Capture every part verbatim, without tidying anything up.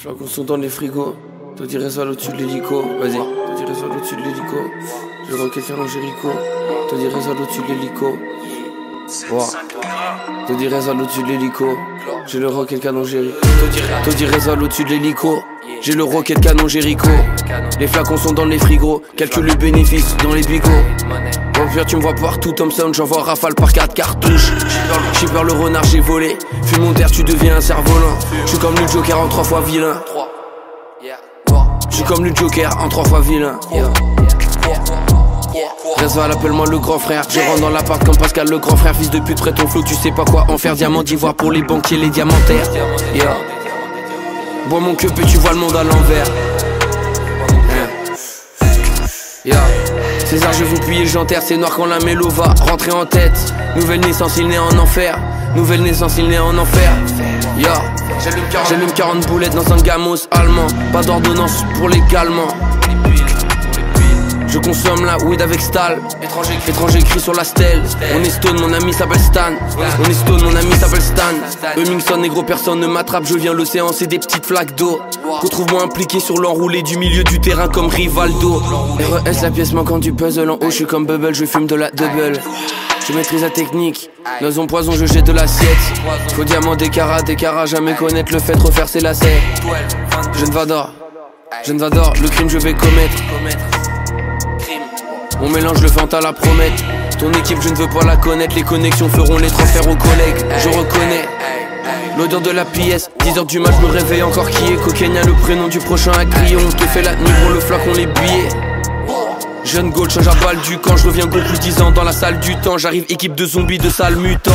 Flacons sont dans les frigos. Te dirais ça au-dessus de l'hélico. Vas-y. Te dirais ça au-dessus de l'hélico. Je vois quelqu'un dans Jéricho. Te dirais ça au-dessus de l'hélico. Wow. Te dirais ça au-dessus de l'hélico. J'ai le rocket canon Jéricho. Te dirais ça au-dessus de l'hélico. J'ai le rocket canon Jéricho. Les flacons sont dans les frigos. Calcule le bénéfice dans les bigots. Vampire, tu me vois partout, Thompson, j'envoie rafale par quatre cartouches. J'ai peur le renard, j'ai volé. Fume mon terre, tu deviens un cerf-volant. J'suis comme le Joker en trois fois vilain. J'suis comme le Joker en trois fois vilain. Resval, appelle-moi le grand frère. Je rentre dans l'appart comme Pascal le grand frère. Fils de pute, prête ton flow, tu sais pas quoi en faire. Diamant d'ivoire pour les banquiers, les diamantaires. Yeah. Bois mon queue et tu vois le monde à l'envers. Yeah. César, je vais vous plier le jantaire, c'est noir quand la mélo va rentrer en tête. Nouvelle naissance, il naît en enfer. Nouvelle naissance, il naît en enfer. Yeah. J'allume quarante boulettes dans un gamos allemand. Pas d'ordonnance pour les calmants. Je consomme la weed avec Stal. Étranger, étranger écrit sur la stèle. On est stone, mon ami s'appelle Stan. On est stone, mon ami s'appelle Stan. Hummingson, négro, personne ne m'attrape. Je viens l'océan, c'est des petites flaques d'eau. Retrouve-moi impliqué sur l'enroulé du milieu du terrain comme Rivaldo. R E S, la pièce manquante du puzzle. En haut, je suis comme Bubble, je fume de la double. Je maîtrise la technique. Dans un poison, je jette de l'assiette. Faux diamant, des carats, des carats. Jamais connaître le fait, refaire ses lacets. Je ne vador, je ne vador. Le crime, je vais commettre. On mélange le fanta à la promette. Ton équipe je ne veux pas la connaître. Les connexions feront les transferts aux collègues. Je reconnais l'odeur de la pièce. Dix heures du mat je me réveille encore qui est Cocaine, le prénom du prochain à crier. On te fait la nuit pour le flacon les billets. Jeune gold change à balle du camp. Je reviens go plus dix ans dans la salle du temps. J'arrive équipe de zombies de sales mutants.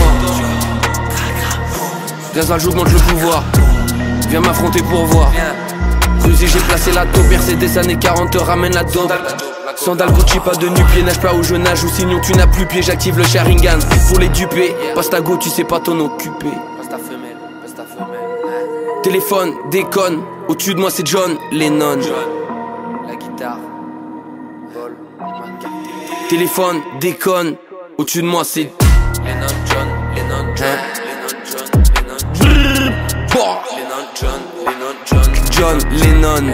Gazal j'augmente le pouvoir. Viens m'affronter pour voir. Cruiser j'ai placé la taupe. Mercedes années quarante te ramène la dope. Sandal Gucci, pas de nu-pied, nage pas où je nage ou sinon tu n'as plus pied, j'active le Sharingan pour les duper. Passe ta go, tu sais pas t'en occuper. Passe ta femelle, passe ta femelle. Téléphone, déconne, au-dessus de moi c'est John Lennon. La guitare, vol, téléphone, déconne, au-dessus de moi c'est Lennon, John, Lennon, John, Lennon, John, Lennon, John, Lennon, John, John, Lennon.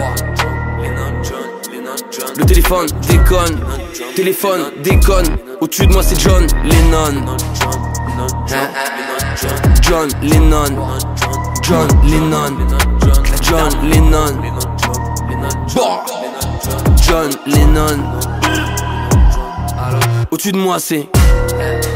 Le téléphone déconne, téléphone déconne. Au-dessus de moi c'est John Lennon. Hein? John Lennon, John Lennon, John Lennon, bon. John Lennon. Au-dessus de moi c'est